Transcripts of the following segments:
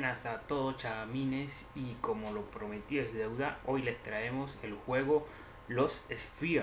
Buenas a todos chamines, y como lo prometido es deuda, hoy les traemos el juego Los Sphere.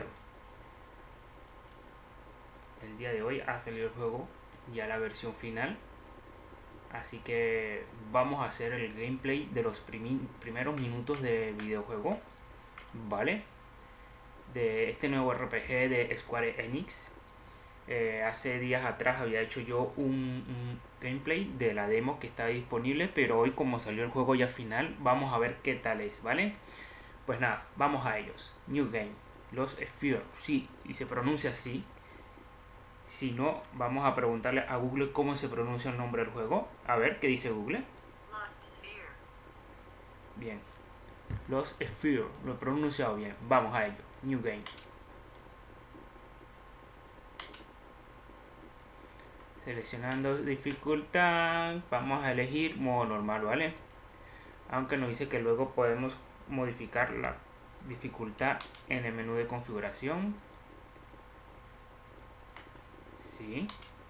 El día de hoy ha salido el juego, ya la versión final, así que vamos a hacer el gameplay de los primeros minutos de videojuego, ¿vale? De este nuevo RPG de Square Enix. Hace días atrás había hecho yo un gameplay de la demo que está disponible, pero hoy como salió el juego ya final, vamos a ver qué tal es, ¿vale? Pues nada, vamos a ellos. New Game, Los Sphere, sí, y se pronuncia así. Si no, vamos a preguntarle a Google cómo se pronuncia el nombre del juego. A ver, ¿qué dice Google? Lost Sphere. Bien, Los Sphere, lo he pronunciado bien. Vamos a ello. New Game. Seleccionando dificultad, vamos a elegir modo normal, ¿vale? Aunque nos dice que luego podemos modificar la dificultad en el menú de configuración. Sí.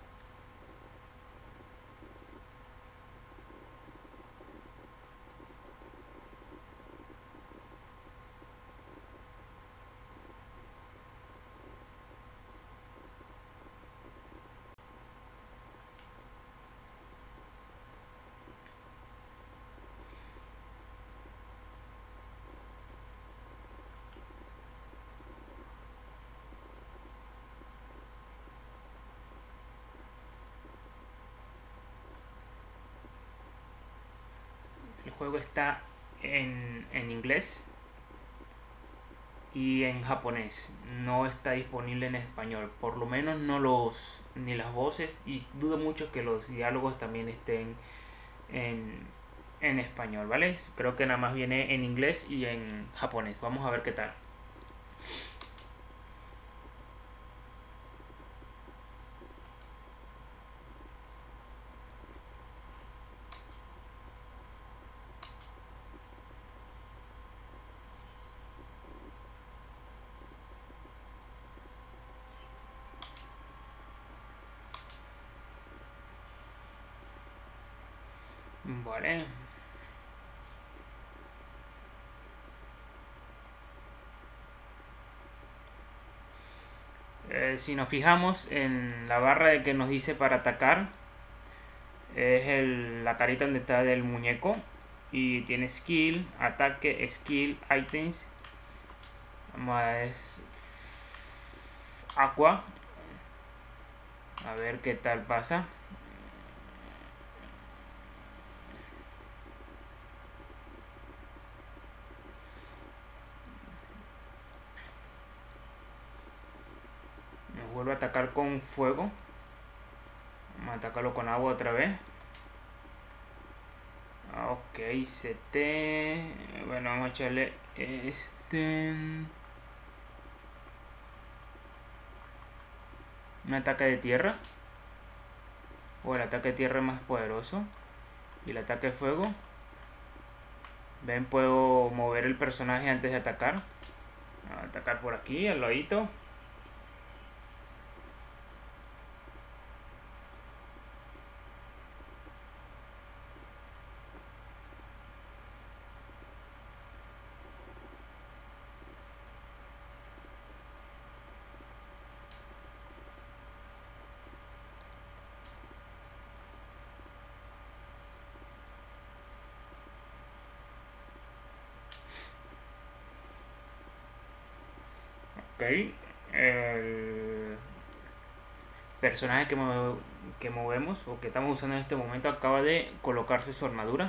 El juego está en inglés y en japonés. No está disponible en español. Por lo menos no ni las voces, y dudo mucho que los diálogos también estén en, en español, ¿vale? Creo que nada más viene en inglés y en japonés. Vamos a ver qué tal. Vale. Si nos fijamos en la barra de que nos dice para atacar, es la carita donde está del muñeco, y tiene skill, ataque, skill, items. Más aqua. A ver qué tal pasa. Nos vuelve a atacar con fuego. Vamos a atacarlo con agua otra vez. Ok, CT. Bueno, vamos a echarle un ataque de tierra. O el ataque de tierra es más poderoso. Y el ataque de fuego. Ven, puedo mover el personaje antes de atacar. A atacar por aquí, al ladito. Ok, el personaje que movemos o que estamos usando en este momento acaba de colocarse su armadura.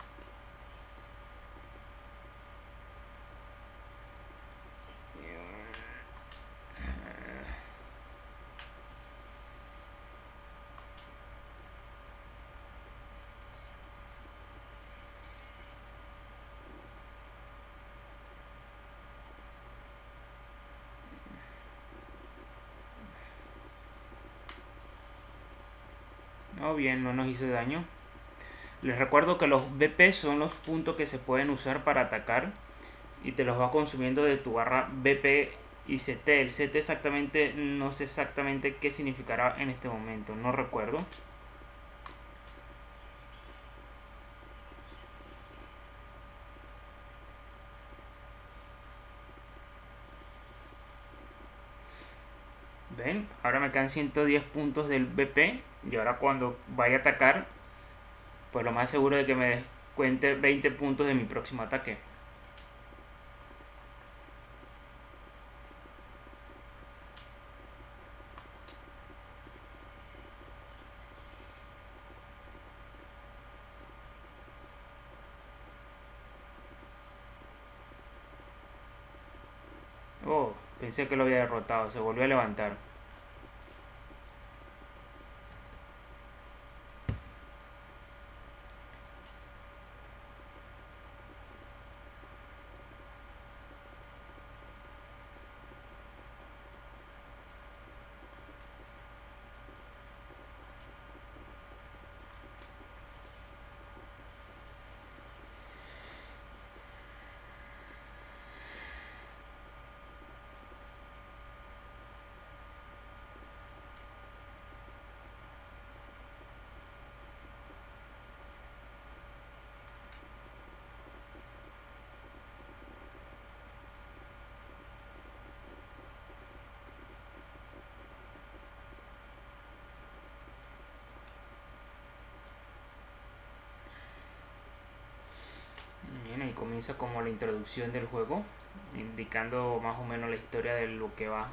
Oh, bien, no nos hizo daño. Les recuerdo que los BP son los puntos que se pueden usar para atacar, y te los va consumiendo de tu barra BP y CT. El CT exactamente, no sé exactamente qué significará en este momento, no recuerdo. ¿Ven? Ahora me quedan 110 puntos del BP. Y ahora cuando vaya a atacar, pues lo más seguro es que me descuente 20 puntos de mi próximo ataque. Oh, pensé que lo había derrotado. Se volvió a levantar. Bien, ahí comienza como la introducción del juego, indicando más o menos la historia de lo que va.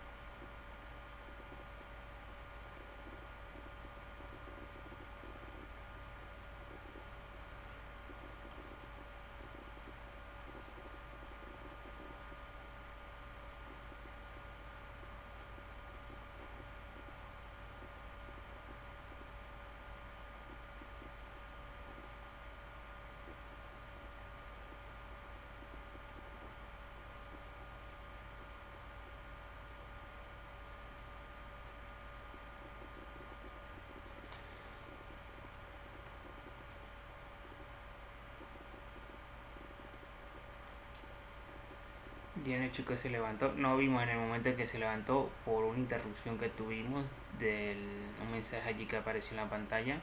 Bien, el chico se levantó. No vimos en el momento en que se levantó por una interrupción que tuvimos de un mensaje allí que apareció en la pantalla.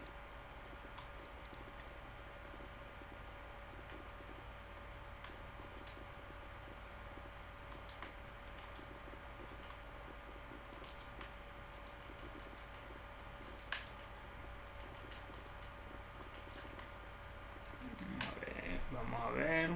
A ver, vamos a ver.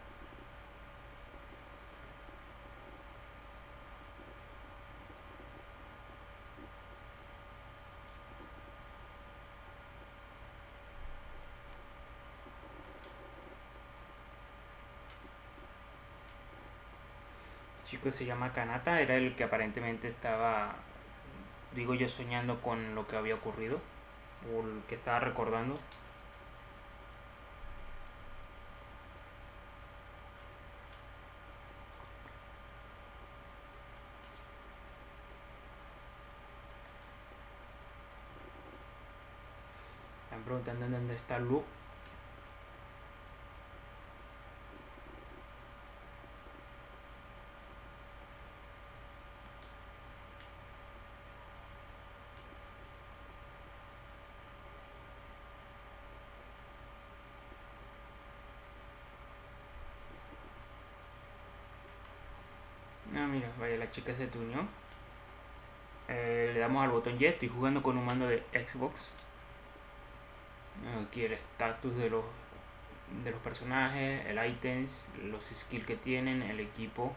El chico se llama Kanata, era el que aparentemente estaba, digo yo, soñando con lo que había ocurrido, o el que estaba recordando. Están preguntando en dónde está Luke. Ah, mira, vaya, la chica se unió. Le damos al botón Y. Estoy jugando con un mando de Xbox. Aquí el estatus de los personajes, el items, los skills que tienen, el equipo.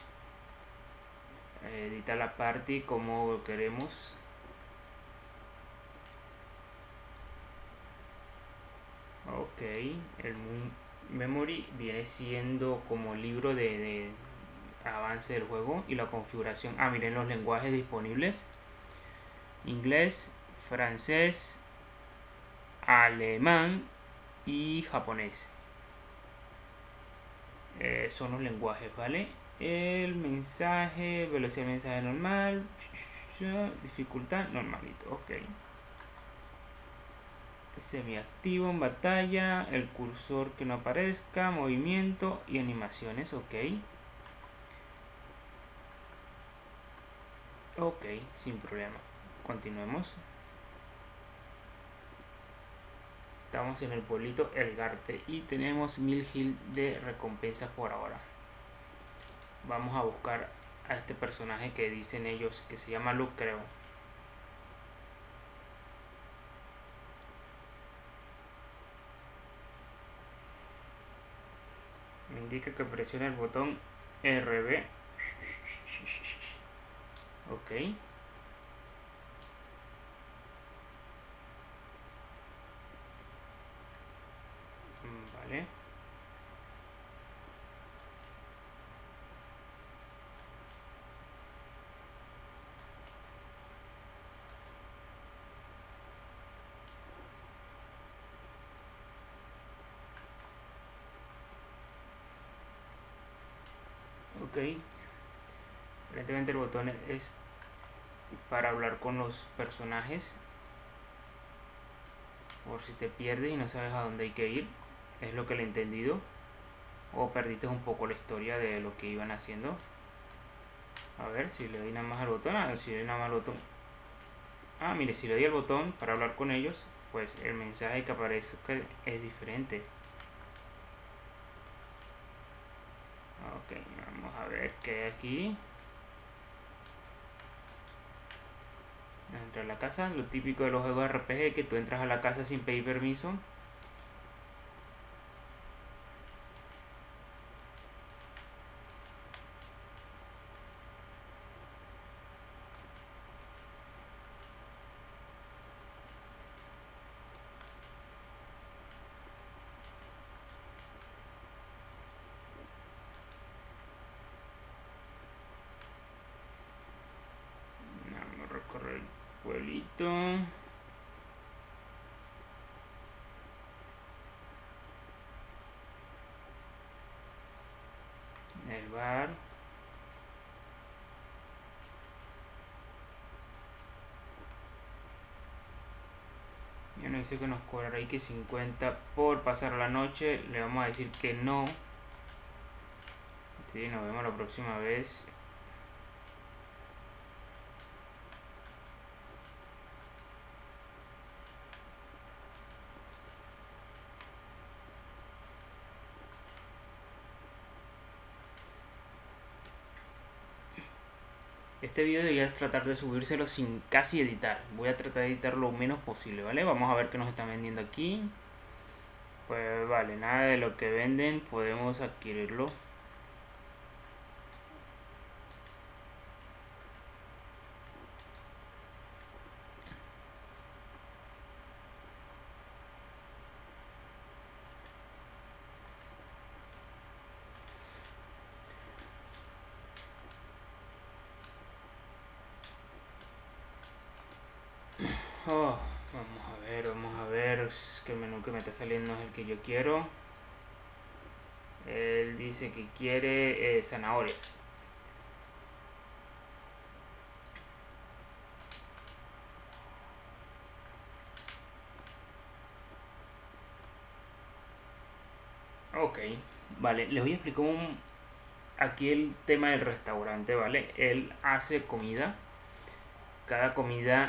Editar la party como queremos. Ok, el memory viene siendo como libro de avance del juego y la configuración. Ah, miren los lenguajes disponibles: inglés, francés, alemán y japonés. Son los lenguajes, ¿vale? El mensaje, velocidad de mensaje normal, dificultad normalito, ok. Semiactivo en batalla, el cursor que no aparezca, movimiento y animaciones, ok. Ok, sin problema. Continuemos. Estamos en el pueblito Elgarte y tenemos 1000 gil de recompensa por ahora. Vamos a buscar a este personaje que dicen ellos que se llama Luke, creo. Me indica que presione el botón RB. Ok. Vale. Ok. Aparentemente el botón es para hablar con los personajes. Por si te pierdes y no sabes a dónde hay que ir. Es lo que le he entendido. O perdiste un poco la historia de lo que iban haciendo. A ver, si le doy nada más al botón. Si le doy nada más al botón. Mire, si le doy al botón para hablar con ellos, pues el mensaje que aparece es diferente. Ok, vamos a ver qué hay aquí. Entra a la casa, lo típico de los juegos RPG, que tú entras a la casa sin pedir permiso. Vamos a recorrer el pueblito. El bar. Ya nos dice que nos cobrará ahí que 50 por pasar la noche. Le vamos a decir que no. Sí, nos vemos la próxima vez. Este video debería tratar de subírselo sin casi editar. Voy a tratar de editar lo menos posible, ¿vale? Vamos a ver qué nos están vendiendo aquí. Pues vale, nada de lo que venden podemos adquirirlo. Oh, vamos a ver. Es que el menú que me está saliendo es el que yo quiero. Él dice que quiere zanahorias. Ok, vale, les voy a explicar aquí el tema del restaurante, ¿vale? Él hace comida. Cada comida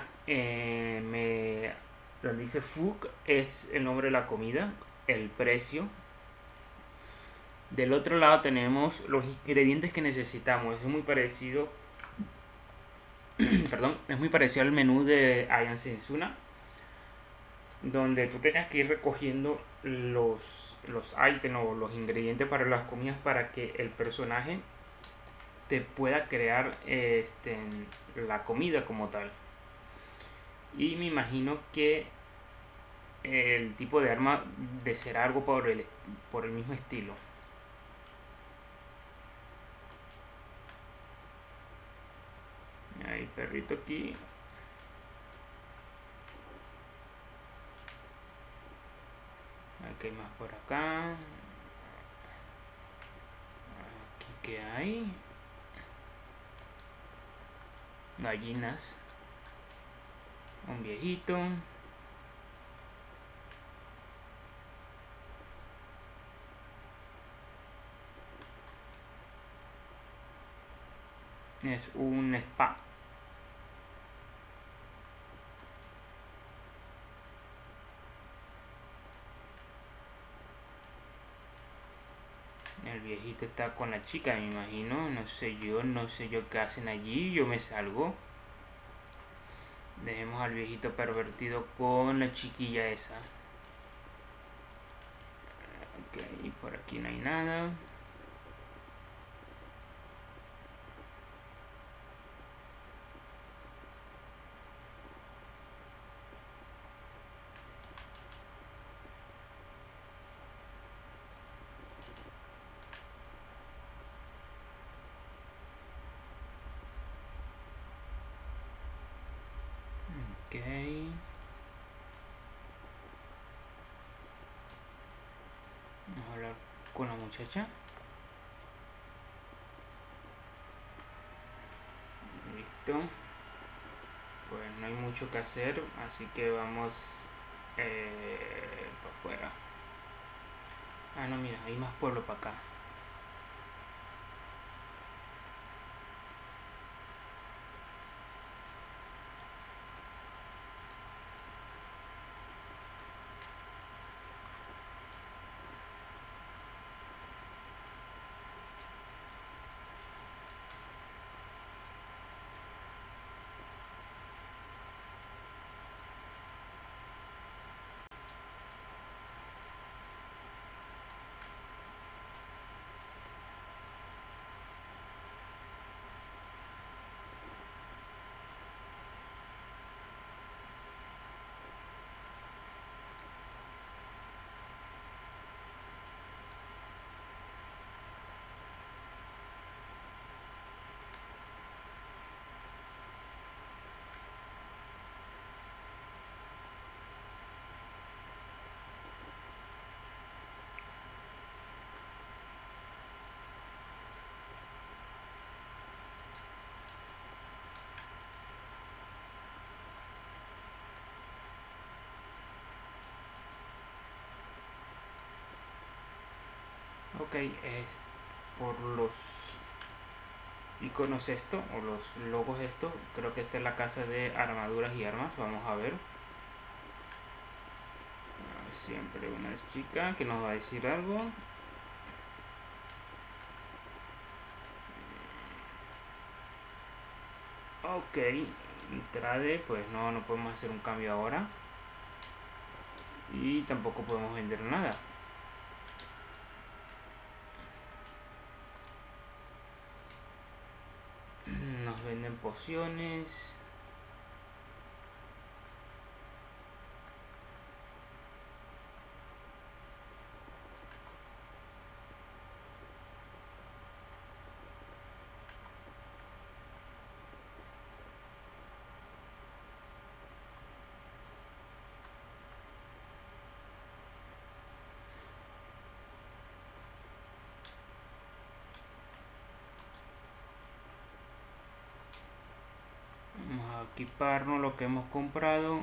donde dice food es el nombre de la comida, el precio. Del otro lado tenemos los ingredientes que necesitamos. Es muy parecido, perdón, es muy parecido al menú de Ian Sensuna, donde tú tengas que ir recogiendo los ítems o los ingredientes para las comidas para que el personaje te pueda crear la comida como tal. Y me imagino que el tipo de arma de ser algo por el mismo estilo. Hay perrito aquí. Aquí hay más por acá. Aquí que hay gallinas. Un viejito. Es un spa. El viejito está con la chica, me imagino. No sé yo qué hacen allí. Yo me salgo. Dejemos al viejito pervertido con la chiquilla esa. Ok, por aquí no hay nada. Ok. Vamos a hablar con la muchacha. Listo. Pues no hay mucho que hacer, así que vamos para afuera. Ah, no, mira, hay más pueblo para acá. Ok, es por los iconos esto, o los logos esto, creo que esta es la casa de armaduras y armas. Vamos a ver. Siempre una chica que nos va a decir algo. Ok, trade, pues no podemos hacer un cambio ahora. Y tampoco podemos vender nada. Nos venden pociones. Vamos a equiparnos lo que hemos comprado.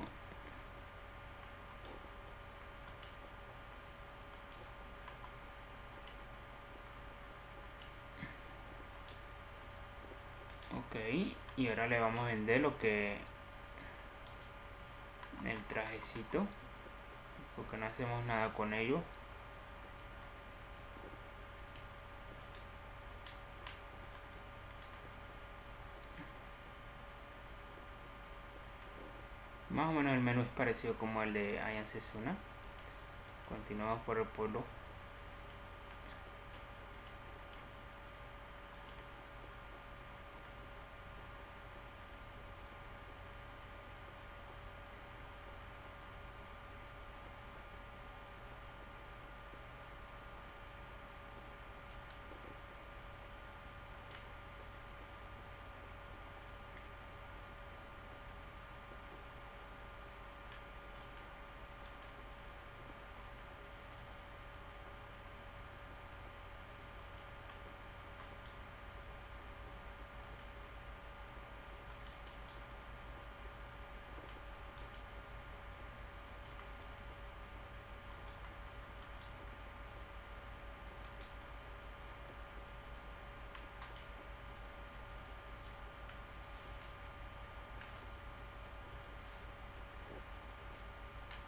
Ok, y ahora le vamos a vender lo que... el trajecito, porque no hacemos nada con ello. Más o menos el menú es parecido como el de Ayan Sesuna. Continuamos por el pueblo.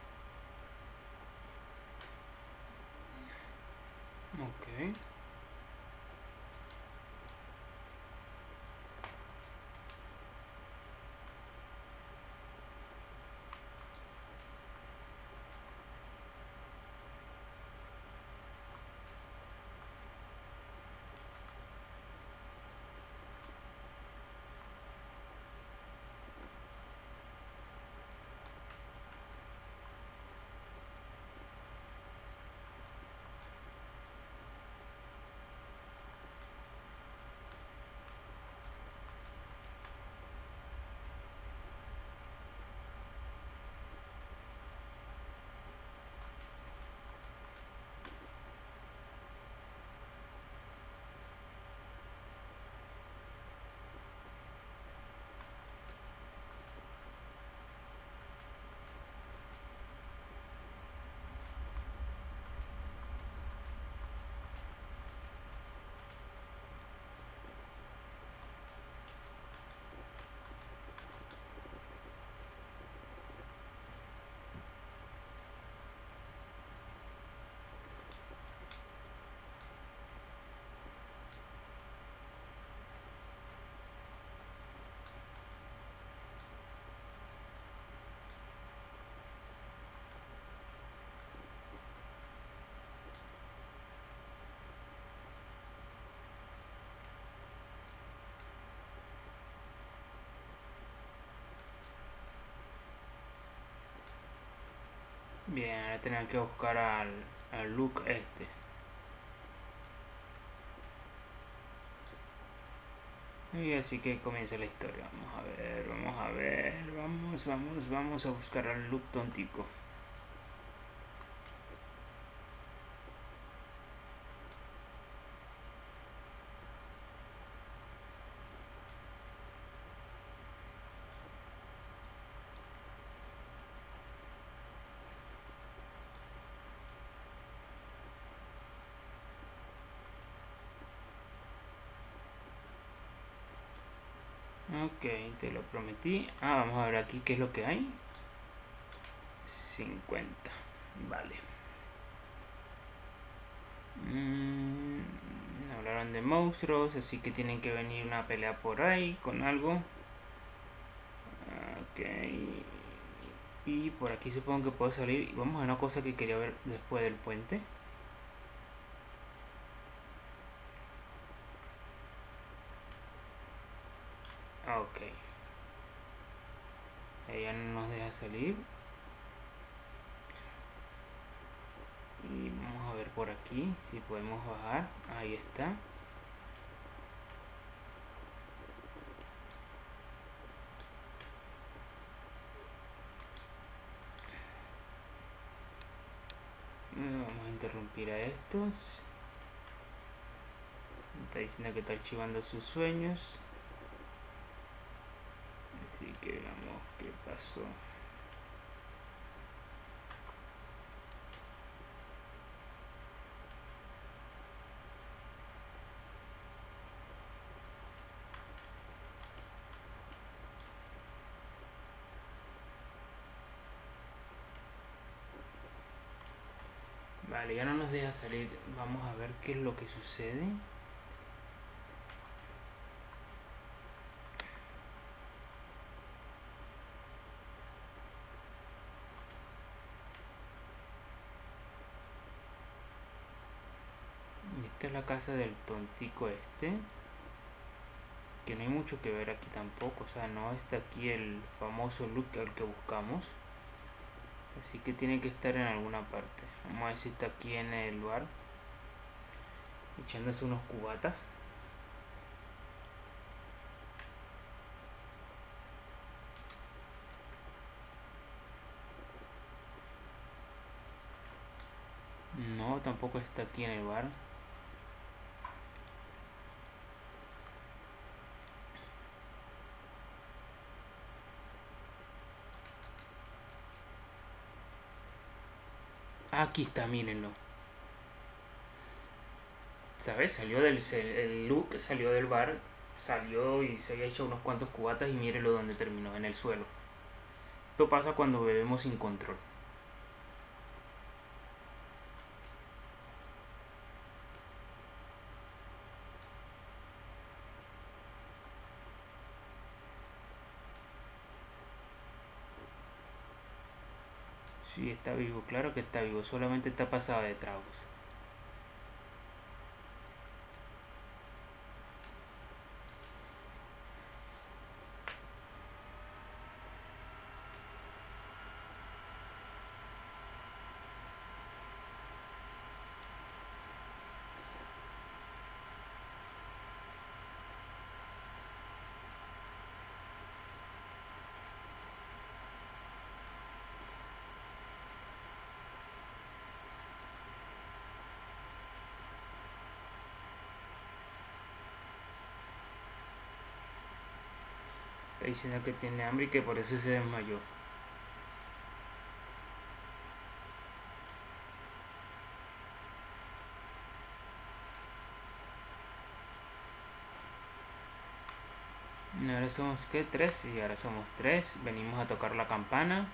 Ok. Bien, ahora tenemos que buscar al Luke este. Y así que comienza la historia. Vamos a ver, vamos a ver. Vamos a buscar al Luke tontico. Ok, te lo prometí. Vamos a ver aquí qué es lo que hay. 50. Vale. Hablaron de monstruos, así que tienen que venir una pelea por ahí con algo. Ok. Y por aquí supongo que puedo salir. Y vamos a una cosa que quería ver después del puente. Ok. Ella no nos deja salir. Y vamos a ver por aquí si podemos bajar. Ahí está. Vamos a interrumpir a estos. Está diciendo que está archivando sus sueños. Así que veamos qué pasó. Vale, ya no nos deja salir. Vamos a ver qué es lo que sucede. Esta es la casa del tontico este. Que no hay mucho que ver aquí tampoco. O sea, no está aquí el famoso Luke al que buscamos. Así que tiene que estar en alguna parte. Vamos a ver si está aquí en el bar. Echándose unos cubatas. No, tampoco está aquí en el bar. Aquí está, mírenlo. ¿Sabes? El Luke salió del bar, salió y se había hecho unos cuantos cubatas y mírenlo donde terminó, en el suelo. Esto pasa cuando bebemos sin control. Sí, está vivo, claro que está vivo, solamente está pasado de tragos. Está diciendo que tiene hambre y que por eso se desmayó. Ahora somos, ¿qué? 3. Y ahora somos 3. Venimos a tocar la campana.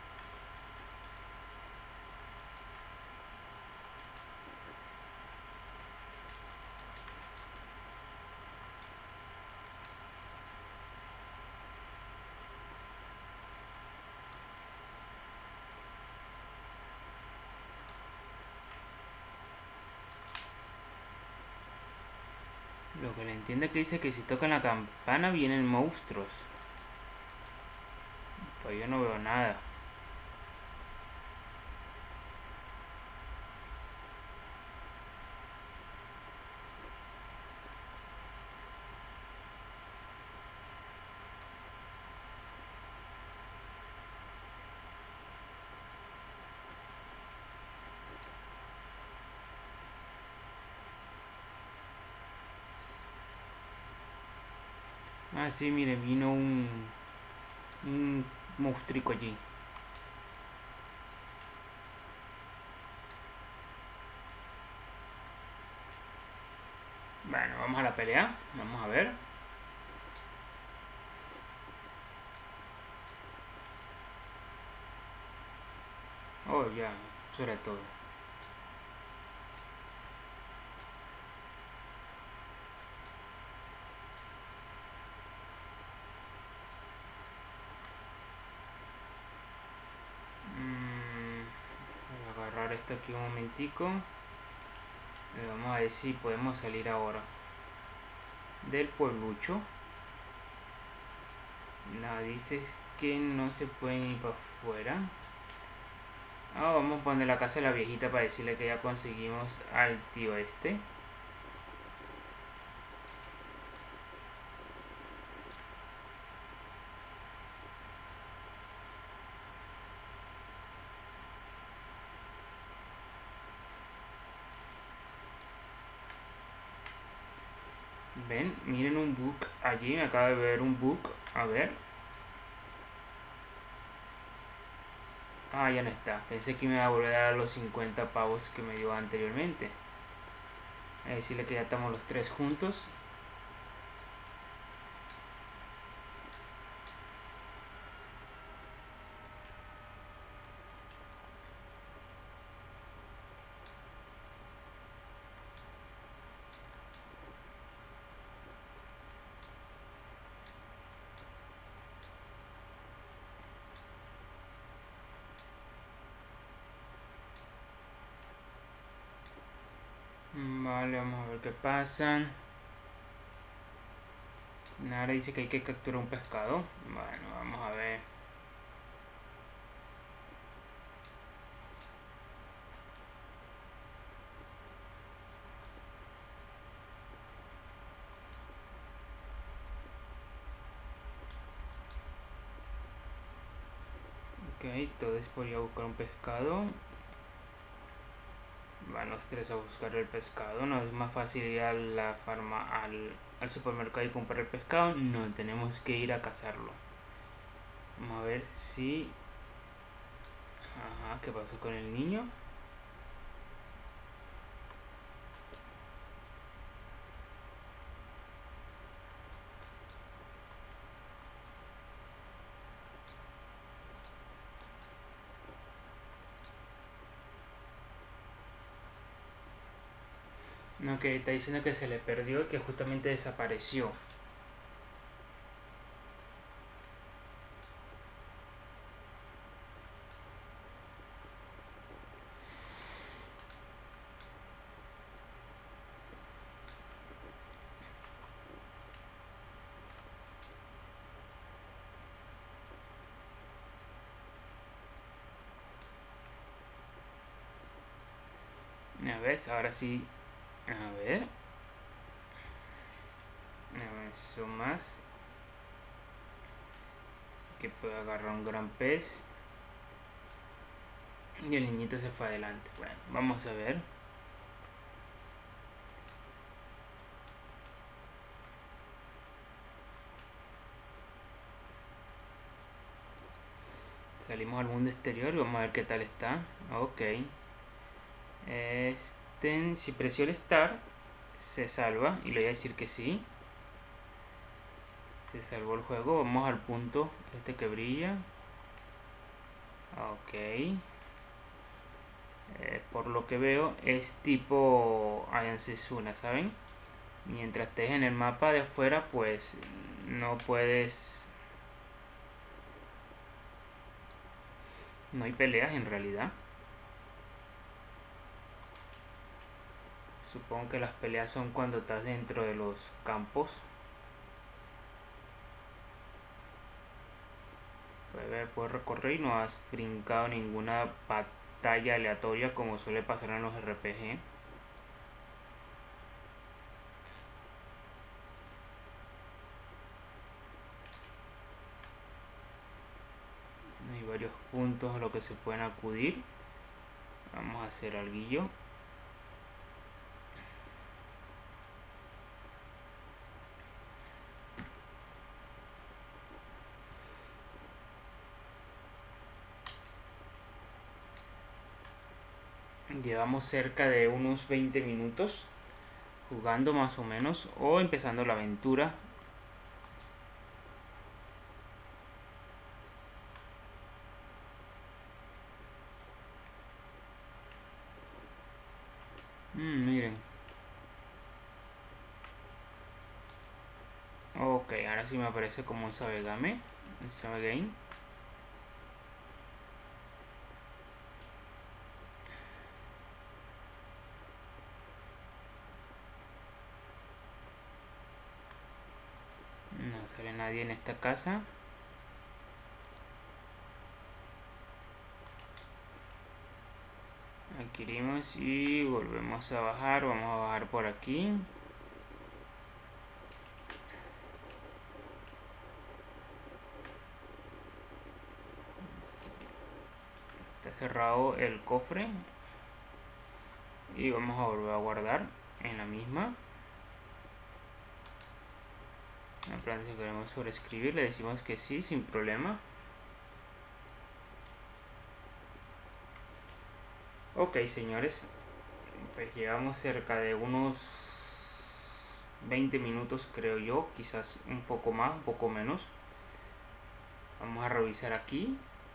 Lo que le entiende que dice que si tocan la campana vienen monstruos. Pues yo no veo nada. Ah, sí, mire, vino un monstruico allí. Bueno, vamos a la pelea. Vamos a ver. Oh, ya, sobre todo. Voy a agarrar esto aquí un momentico. Vamos a ver si podemos salir ahora del pueblucho. No, dice que no se pueden ir para afuera. Ah, vamos a poner la casa de la viejita para decirle que ya conseguimos al tío este. Ven, miren un bug allí, me acaba de ver un bug. A ver. Ah, ya no está. Pensé que me iba a volver a dar los 50 pavos que me dio anteriormente. A decirle que ya estamos los tres juntos. Vale, vamos a ver qué pasa. Ahora dice que hay que capturar un pescado. Bueno, vamos a ver. Ok, entonces podría buscar un pescado. Van los tres a buscar el pescado. No es más fácil ir a la farma, al supermercado y comprar el pescado. No, tenemos que ir a cazarlo. Vamos a ver si... Ajá, ¿qué pasó con el niño? No, que está diciendo que se le perdió y que justamente desapareció. A ver, ahora sí. A ver. Eso más. Que puede agarrar un gran pez. Y el niñito se fue adelante. Bueno, vamos a ver. Salimos al mundo exterior y vamos a ver qué tal está. Ok. Si presiono el Start, se salva. Y le voy a decir que sí. Se salvó el juego. Vamos al punto este que brilla. Ok. Por lo que veo es tipo Ayan Setsuna, ¿saben? Mientras estés en el mapa de afuera, pues no puedes... No hay peleas en realidad. Supongo que las peleas son cuando estás dentro de los campos. Puedes recorrer y no has brincado ninguna batalla aleatoria como suele pasar en los RPG. Hay varios puntos a los que se pueden acudir. Vamos a hacer alguillo. Llevamos cerca de unos 20 minutos jugando más o menos, o empezando la aventura. Miren. Ok, ahora sí me aparece como un Sabegame. Un Sabegame. No sale nadie en esta casa. Adquirimos y volvemos a bajar. Vamos a bajar por aquí. Está cerrado el cofre. Y vamos a volver a guardar en la misma. Si queremos sobreescribir, le decimos que sí, sin problema. Ok, señores, pues llevamos cerca de unos 20 minutos, creo yo, quizás un poco más, un poco menos. Vamos a revisar aquí.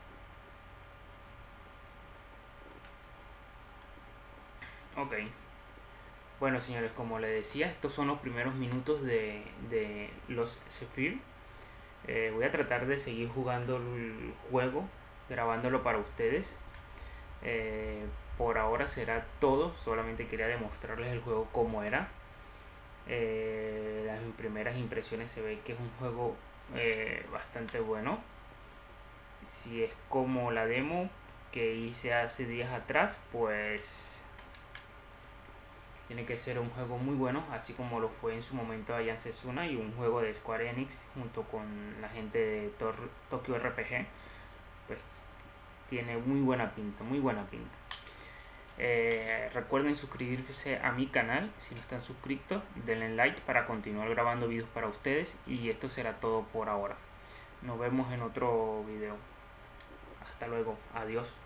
Ok. Bueno, señores, como les decía, estos son los primeros minutos de los Zephyr. Voy a tratar de seguir jugando el juego, grabándolo para ustedes. Por ahora será todo, solamente quería demostrarles el juego como era. Las primeras impresiones se ve que es un juego bastante bueno. Si es como la demo que hice hace días atrás, pues tiene que ser un juego muy bueno, así como lo fue en su momento Ayan Setsuna, y un juego de Square Enix junto con la gente de Tokyo RPG. Pues tiene muy buena pinta, muy buena pinta. Recuerden suscribirse a mi canal si no están suscritos, denle like para continuar grabando videos para ustedes, y esto será todo por ahora. Nos vemos en otro video. Hasta luego, adiós.